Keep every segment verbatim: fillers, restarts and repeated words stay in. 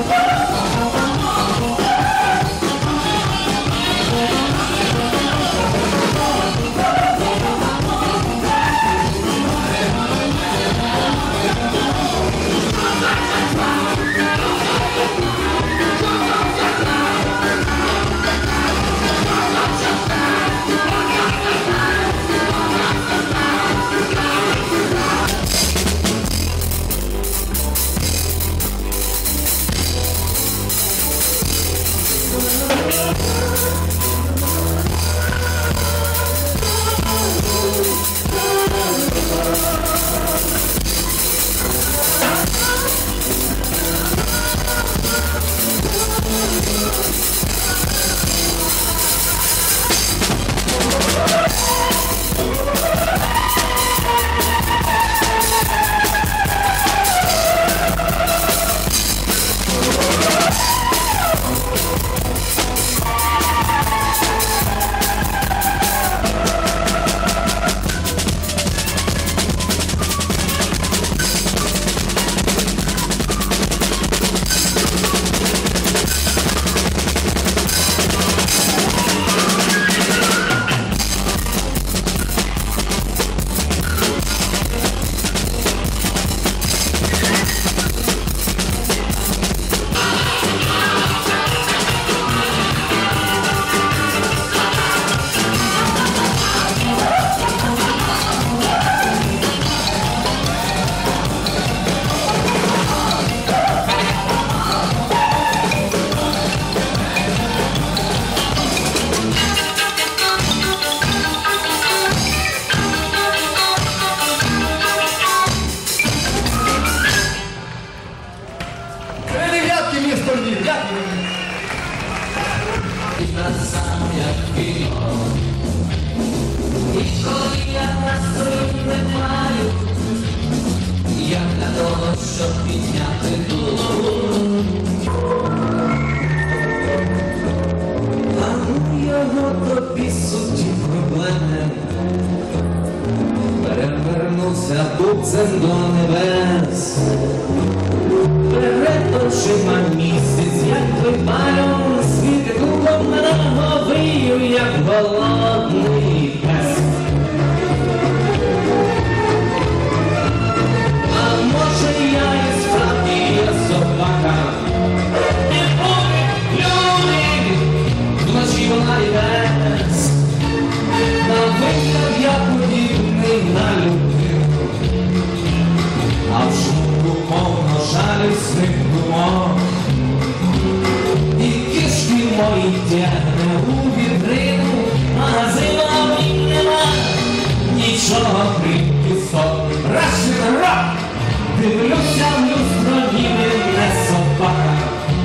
Бубцем до небес, перед очима місяць, як випалюм, світить кругом наговию, як голодний пес. А може я і справді є собака, і поки люди вночі вона йде, на вигляд я подібний на людей. А в шумку повно жалісних думок, і кишки мої тягне у вітрину, магазина в нім нема, нічого крім кісток. Рашин рок, дивлюся в люстро, ніби не собака.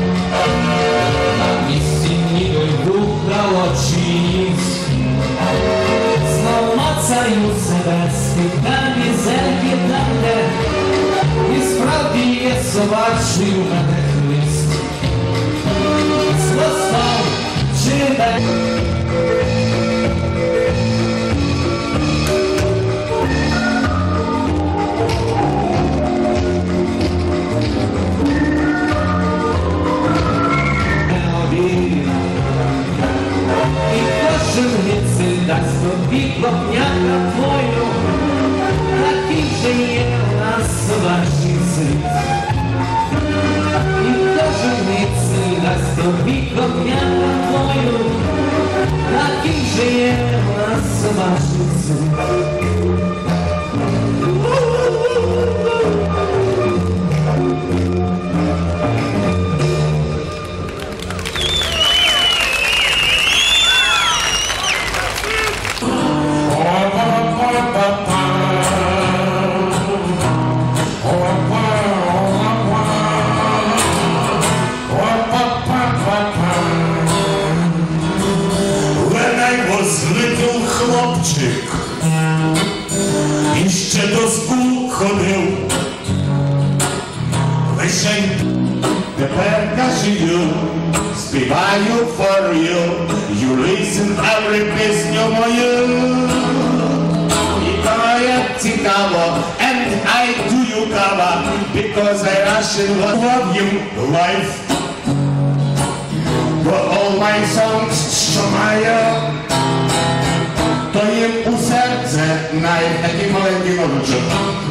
На місці ніби дух дало чиїсь, знов мацаю себе, стикані зельки там, де і справді є собачий у мене хвіст. З хвостом живе. І кожен гицель дасть тобі клопняка твою, такий же є у нас собачий світ. І кожен гицель дасть тобі клопняка твою, такий же є у нас собачий світ. І ще до школи ходив, лишень тепер кажу, співаю for you, you listen every пісню мою. І то як цікаво, and I do you cover, because I Russian love you, life. бо all my songs, що маю, то їм у серце навіть такий маленький ножичок.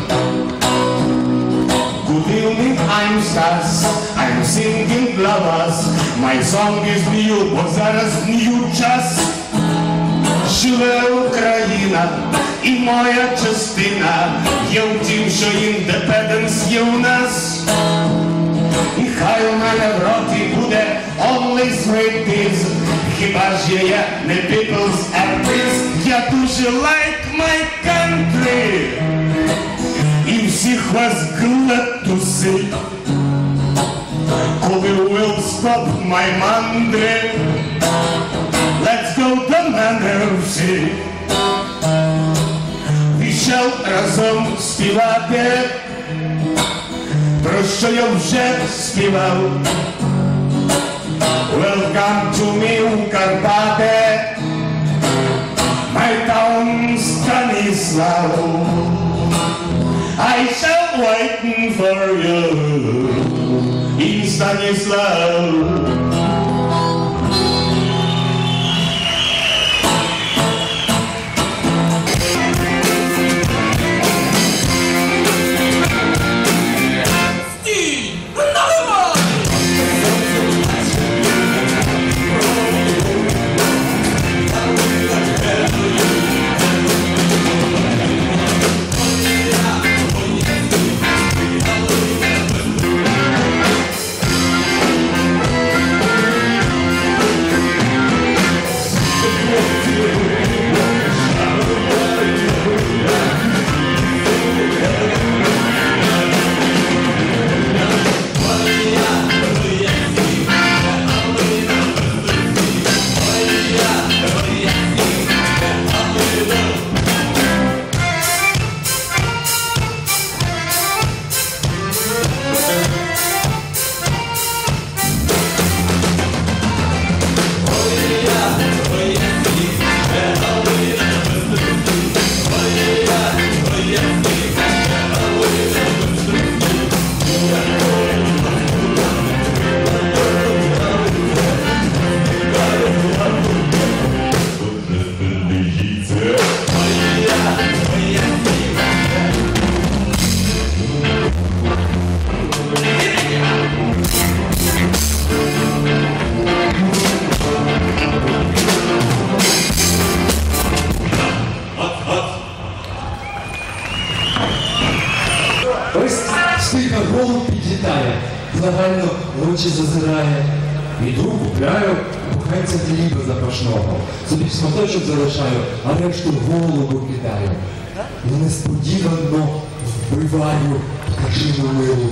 Good evening, I'm Stas, I'm singing lovers, my song is new, бо зараз new час. Живе Україна і моя частина, є в тім, що індепенденс є у нас. І хай у мене в роті буде only three days, хіба ж є я не people's artist, я дуже like my country. І всіх вас glad to see, коли will stop my мандри, let's go to Мандрівці. Вішав разом співати, про що я вже співав. Welcome to me у Карпати, my town Станіслав. I shall wait for you in Станіслав. Ось стільки голуб підлітає, загально в очі зазирає. Іду, купляю, буханця хліба запашного. Собі шматочок залишаю, а решту голубу кидаю. І несподівано вбиваю пташину милу.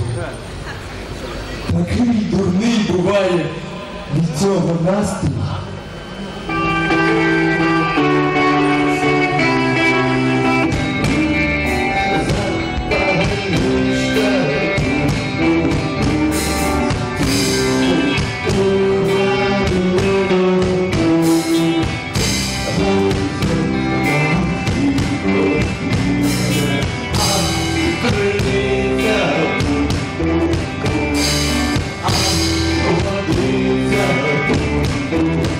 Такий дурний буває від цього настрій. Thank you.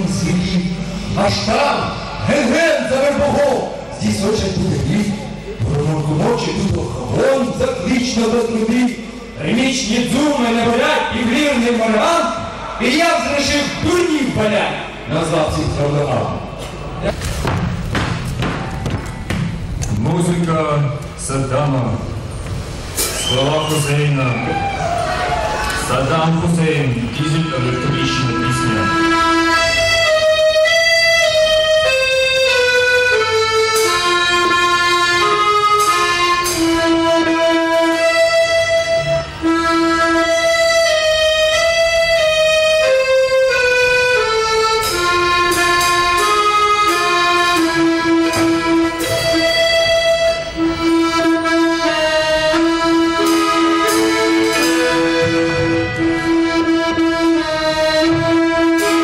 він звелів. Аж там, ген-ген за Вербогов, здесь очень буде гріх. Проморку ночі тут охолон заклично до труди. Ремічні дзуми не болять і вірний морган, і я зрешив дурнів болять, назвав цих правдоган. Музика Саддама, слова Хусейна. Саддам Хусейн, дизель електрична пісня. Thank you.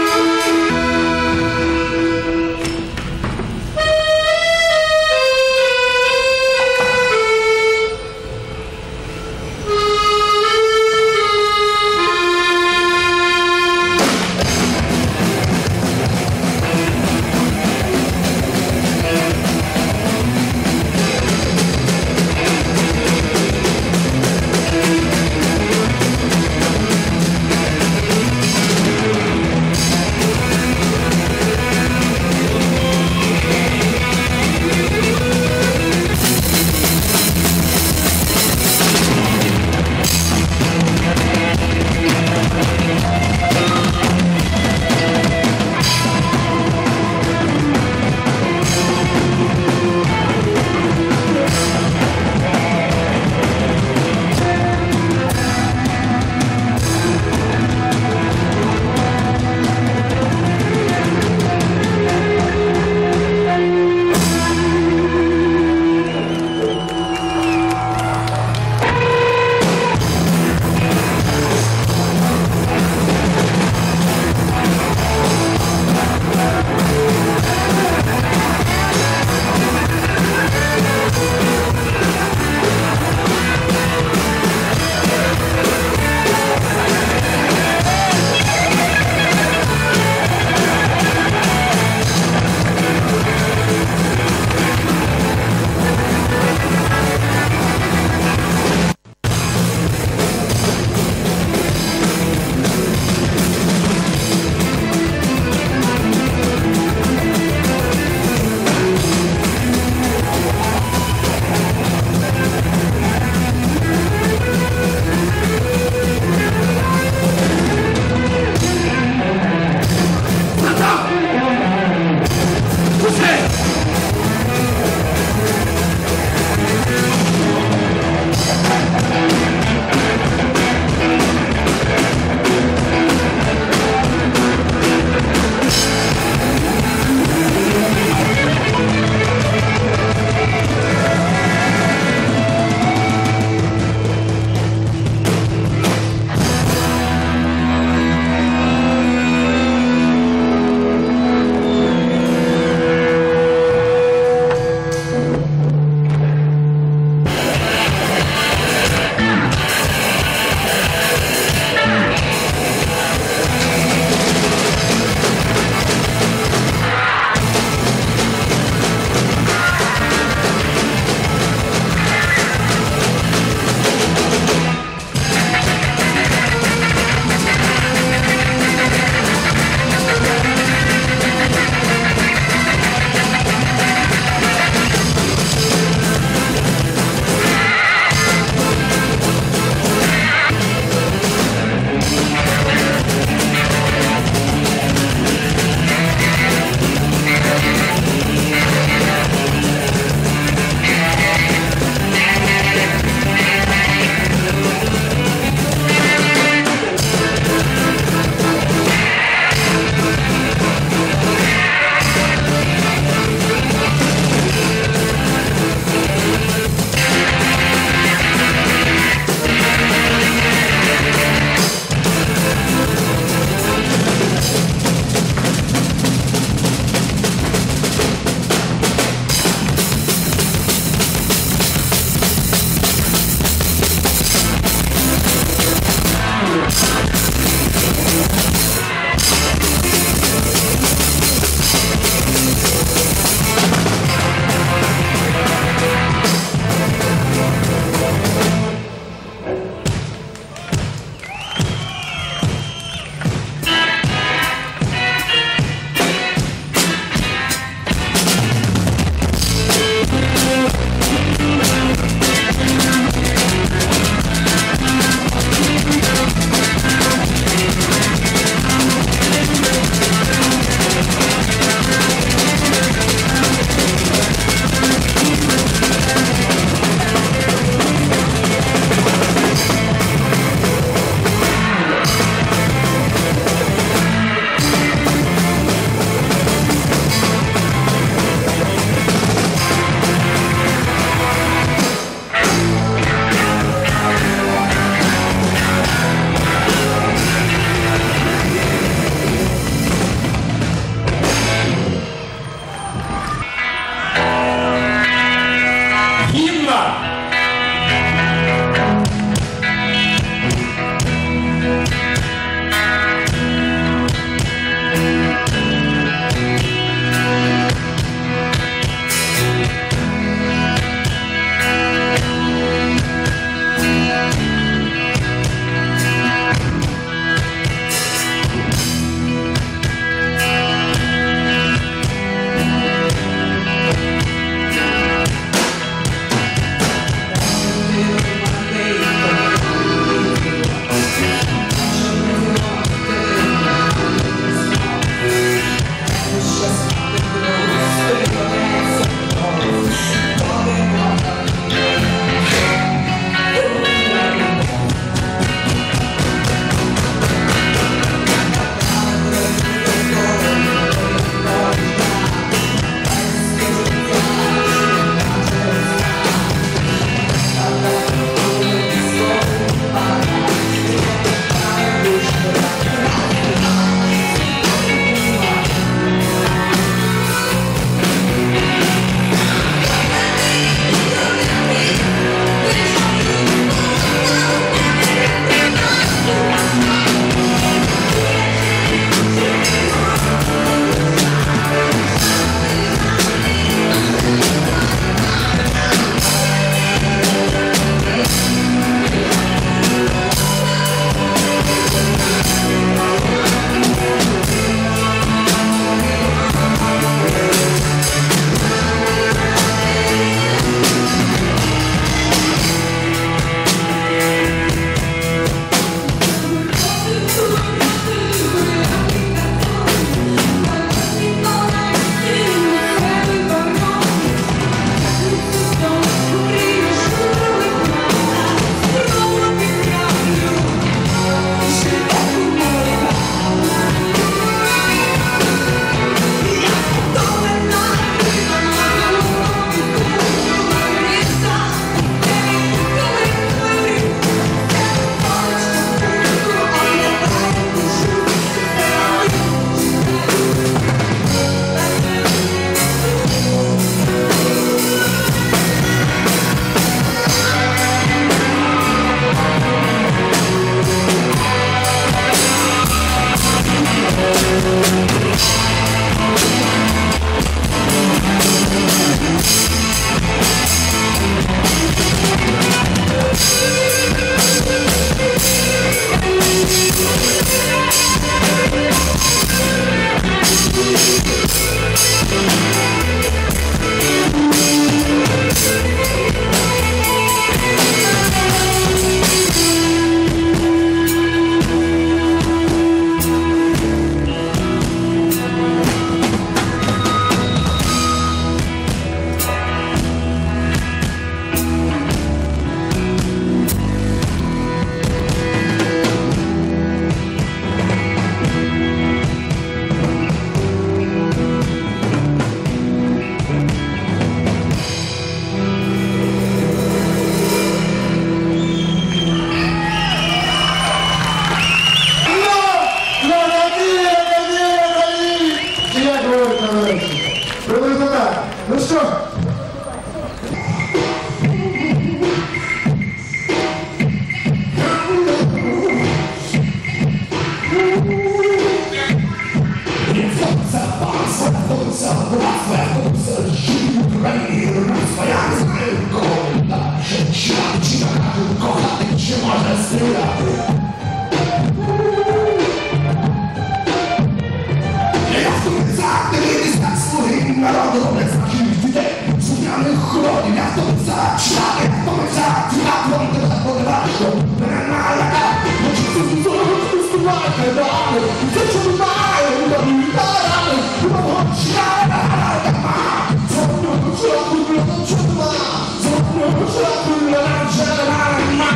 роблять знаків дітей, слухняних ходів, я втомився, читати, я втомився, читати, вам тебе подивати, що мене налякає, хочу це зузору, співати, кайдани, все, що немає, удару і тарани, мого чекає, дома, зовнього шляху, блядом, що нема, зовнього шляху, блядом, що нема.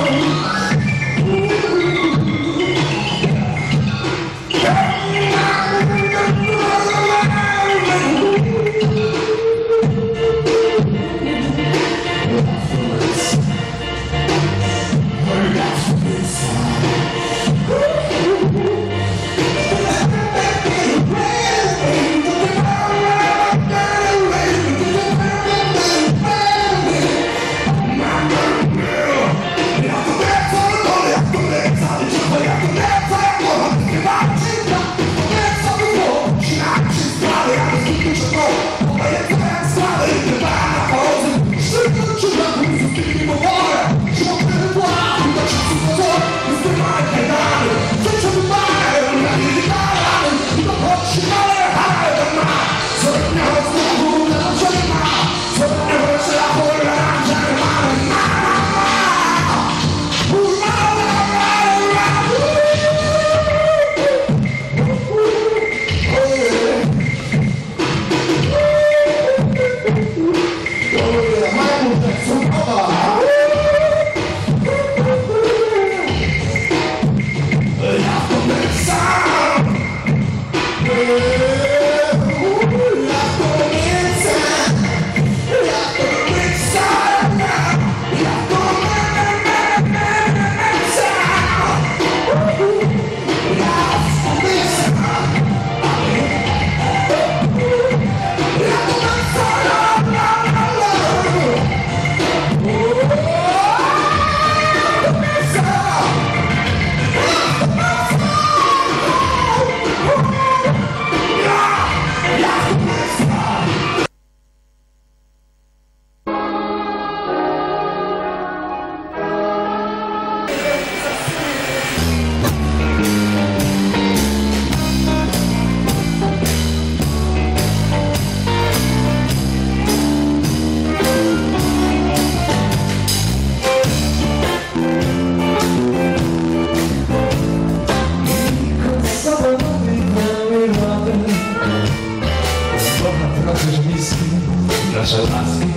Наша ласки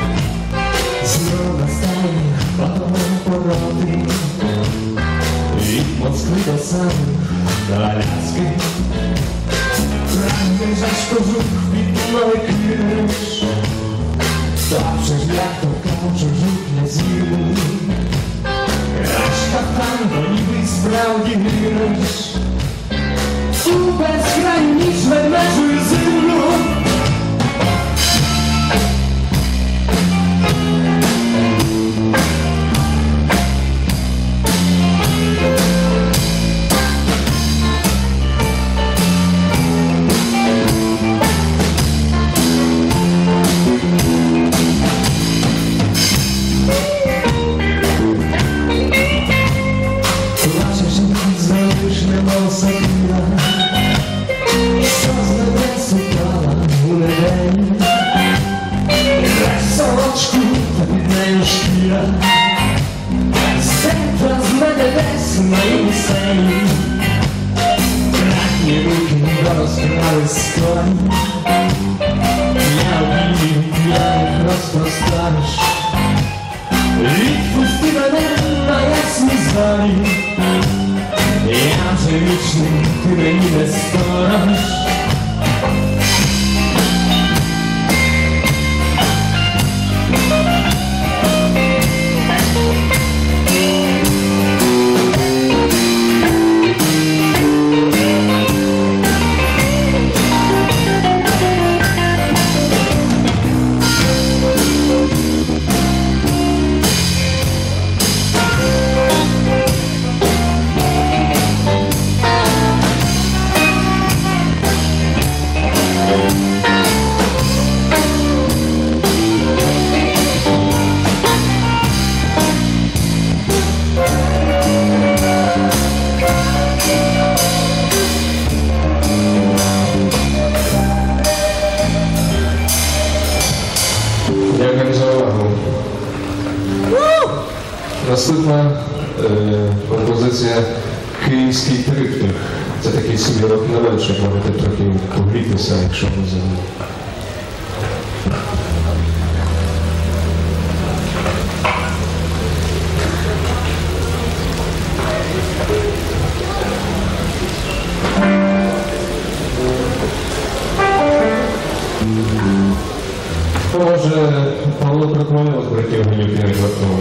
знов настане пороти від Москви до самих до Аляски. Ранній зашкожух від Маликиш, так же ж як то каучужук на зиму. Крашка танго ніби справді гриш у безкрайню ніч ведмежою землю. Відпусти мене на ясні зорі, я вже вічний, ти мені не сторож. Наступна е, композиція «Київський триптих». Це такий собі рок-н-рол, щоб можете трохи погрітися, якщо ви забули. Може, Павло Крахмальов з братів Генюк не жартував.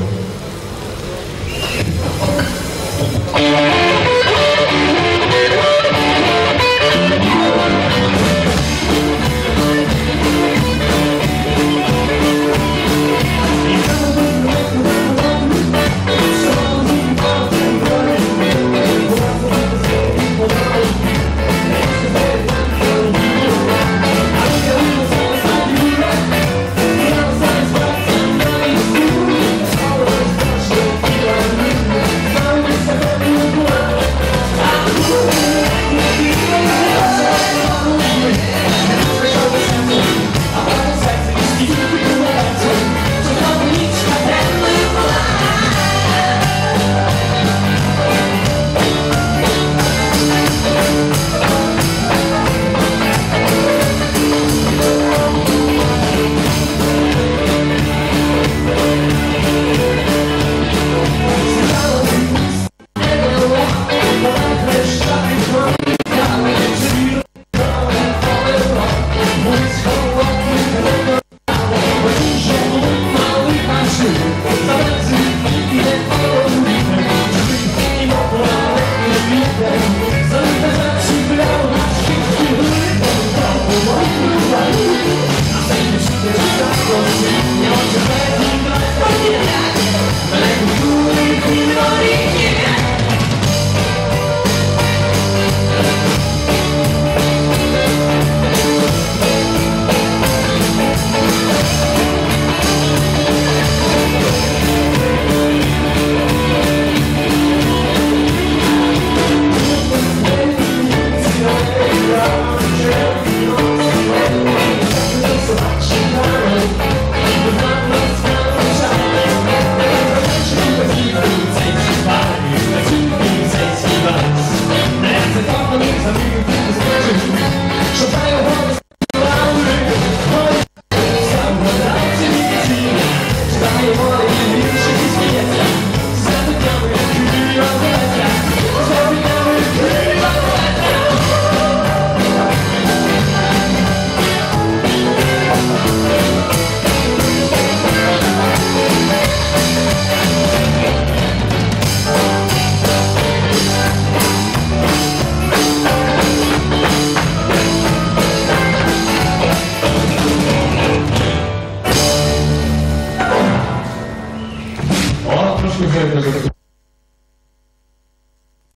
О, трошки